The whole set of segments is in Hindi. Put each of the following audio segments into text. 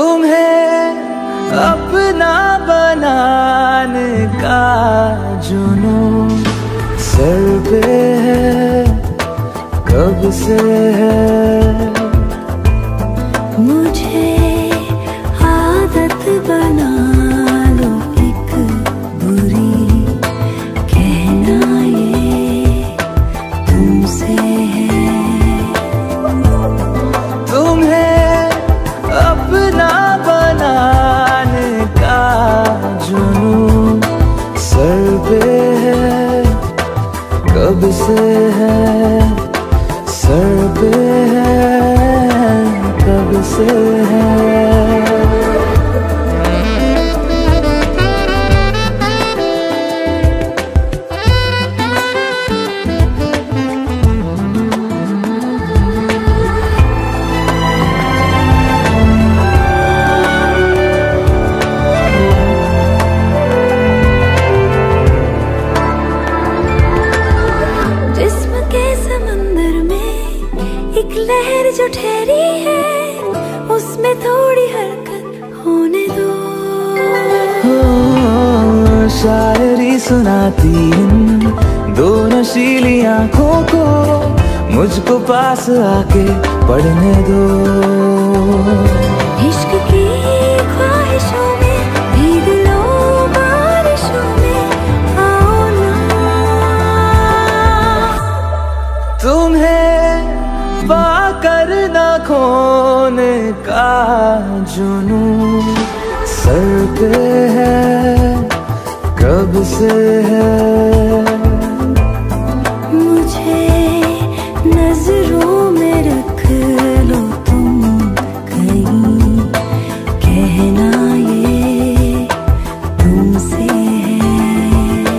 तुम्हें अपना बनाने का जुनून सर पे है, कब से है। मुझे आदत बना लो एक बुरी, कहना ये तुमसे है। तुम्हें अपना बनाने का जुनून सर पे है, कब से है। सर पे है, कब से है। एक लहर जो ठहरी है, उसमें थोड़ी हरकत होने दो। शायरी सुनाती इन दो नशीली आंखों को, मुझको पास आके पढ़ने दो। इश्क की ख्वाहिशों में भीग लो बारिशों में, आओ ना। तुम्हें पाकर न खोने का जुनून सर पे है, कब से है। मुझे नजरों में रख लो तुम कहीं, कहना ये तुमसे है।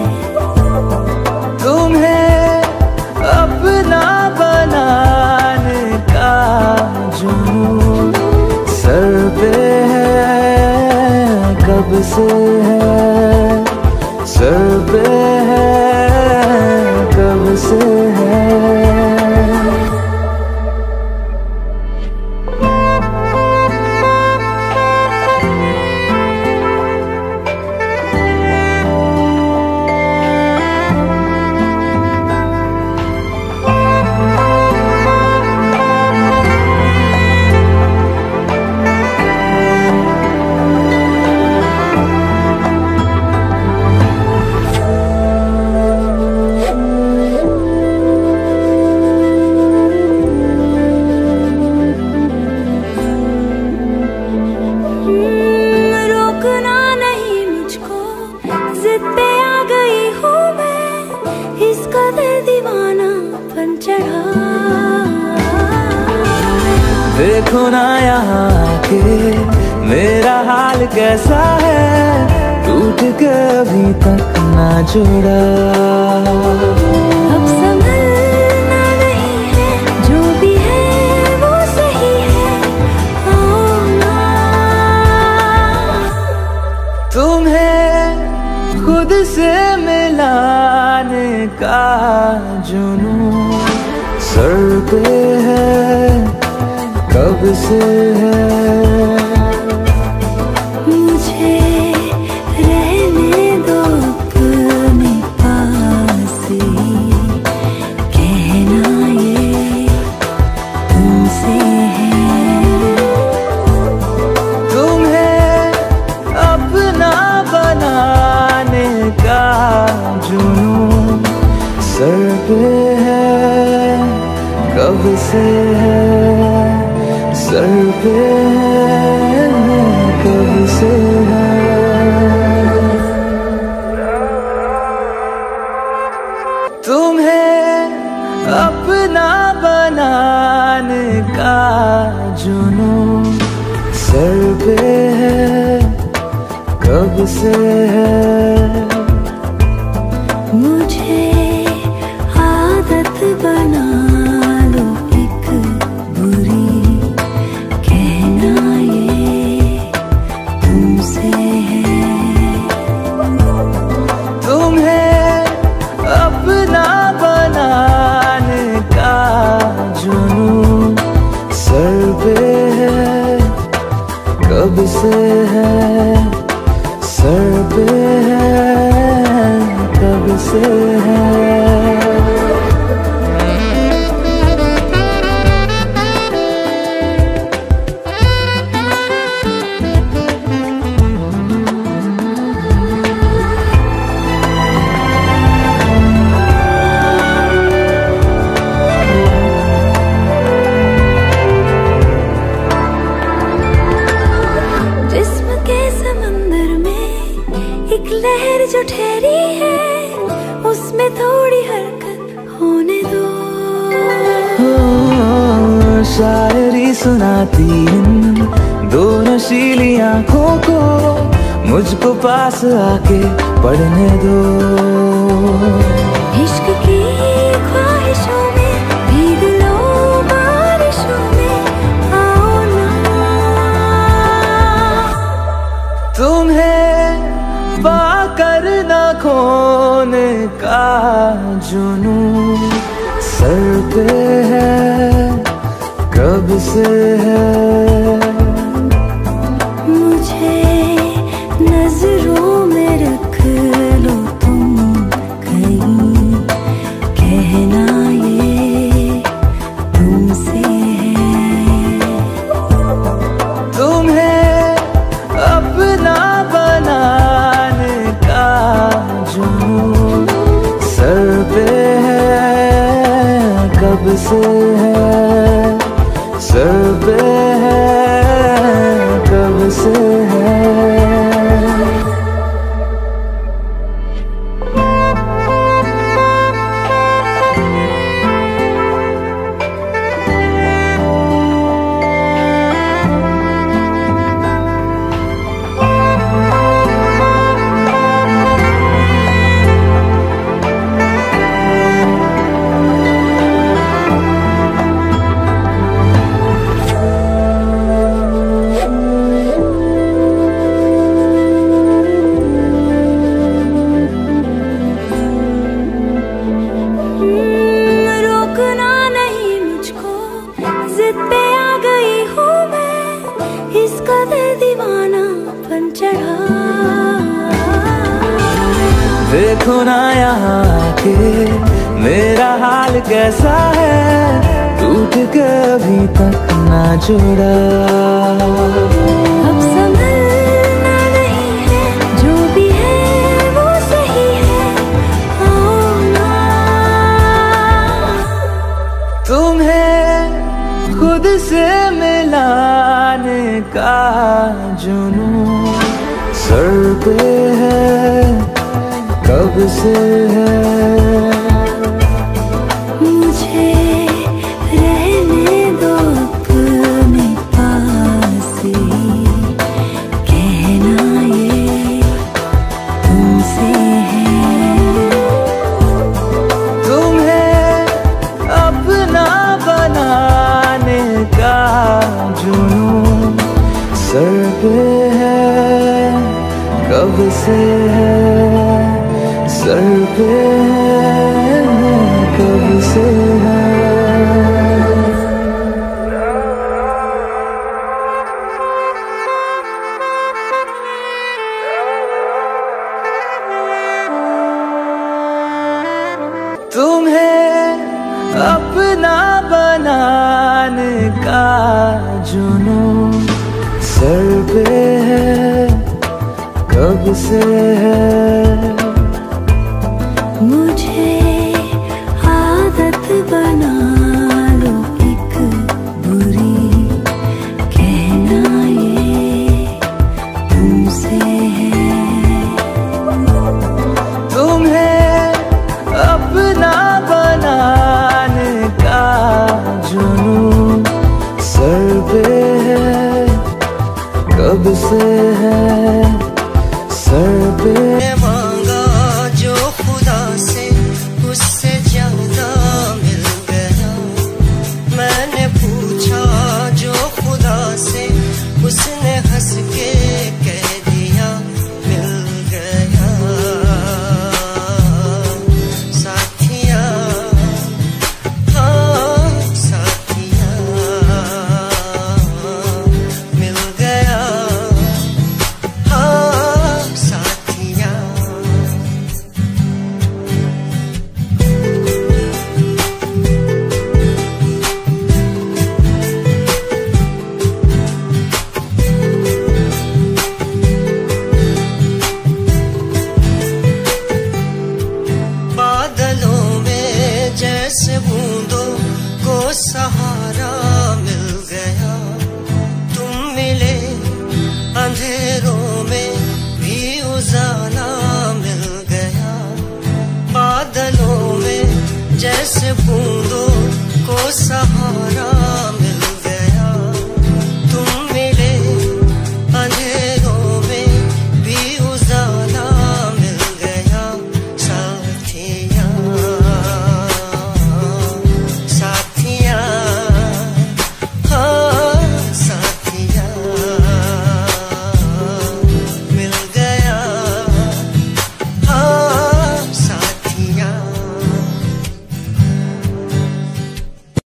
तुम्हें अपना बनाने का जुनून सर पे है, कब से है। सर पे है, कब से है। रोकना नहीं मुझको, जिद पे आ गई हूँ मैं, इसका दिल दीवानापन चढ़ा। देखो ना यहाँ के मेरा हाल कैसा है, टूट के अभी तक ना जुड़ा। अब संभलना नहीं है, जो भी है वो सही है, आओ ना। तुम्हें खुद से मिलाने का जुनून सर पे है, कब से है। मुझे रहने दो अपने पास ही, कहना ये तुमसे है। तुम्हें अपना बनाने का जुनून सर पे है, कब से है। सर पे है, कब से है। तुम्हें अपना बनाने का जुनून सर पे है, कब से है। मुझे आदत बना लो एक बुरी, कहना ये तुमसे है। तुम्हें अपना बनाने का जुनून सर पे है, कब कब से है, सर पे है, कब से है। एक लहर जो ठहरी है, उसमें थोड़ी हरकत होने दो। शायरी सुनाती इन दो नशीली आंखों को, मुझको पास आके पढ़ने दो। इश्क की ख्वाहिशों में भीग लो बारिशों में, आओ ना। तुम्हें पाकर न खोने का जुनून सर पे है, कब से है। मुझे नजरों में रख लो तुम कहीं, कहना ये तुमसे है। तुम्हें अपना बनाने का जुनून सर पे है, कब से है, सर पे है, कब से है। जिद पे आ गई हूँ मैं, इसका दिल दीवानापन चढ़ा। देखो ना यहाँ आके मेरा हाल कैसा है, टूट के अभी तक ना जुड़ा। अब संभलना नहीं है, जो भी है वो सही है, आओ ना। तुम्हें खुद से मिलाने का जुनून सर पे है, कब से है। मुझे रहने दो अपने पास ही, कहना ये तुमसे है। तुम्हें अपना बनाने का जुनून सर पे है, कब से है, सर पे है, कब से है। तुम्हें अपना बनाने का जुनून सर पे है, कब से है। मुझे आदत बना लो एक बुरी, कहना ये तुमसे है। तुम्हें अपना बनाने का जुनून सर पे है, कब से है, सर पे।